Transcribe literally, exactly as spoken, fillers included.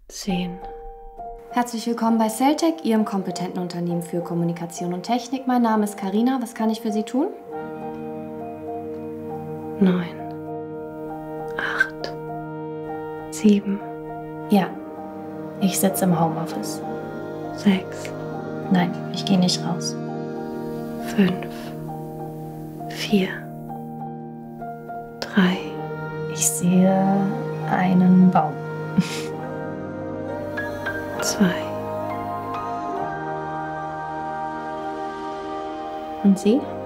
zehn. Herzlich willkommen bei Celltech, Ihrem kompetenten Unternehmen für Kommunikation und Technik. Mein Name ist Karina. Was kann ich für Sie tun? neun. acht. sieben. Ja, ich sitze im Homeoffice. sechs. Nein, ich gehe nicht raus. fünf. vier. drei. Ich sehe einen Baum. zwei. Und Sie?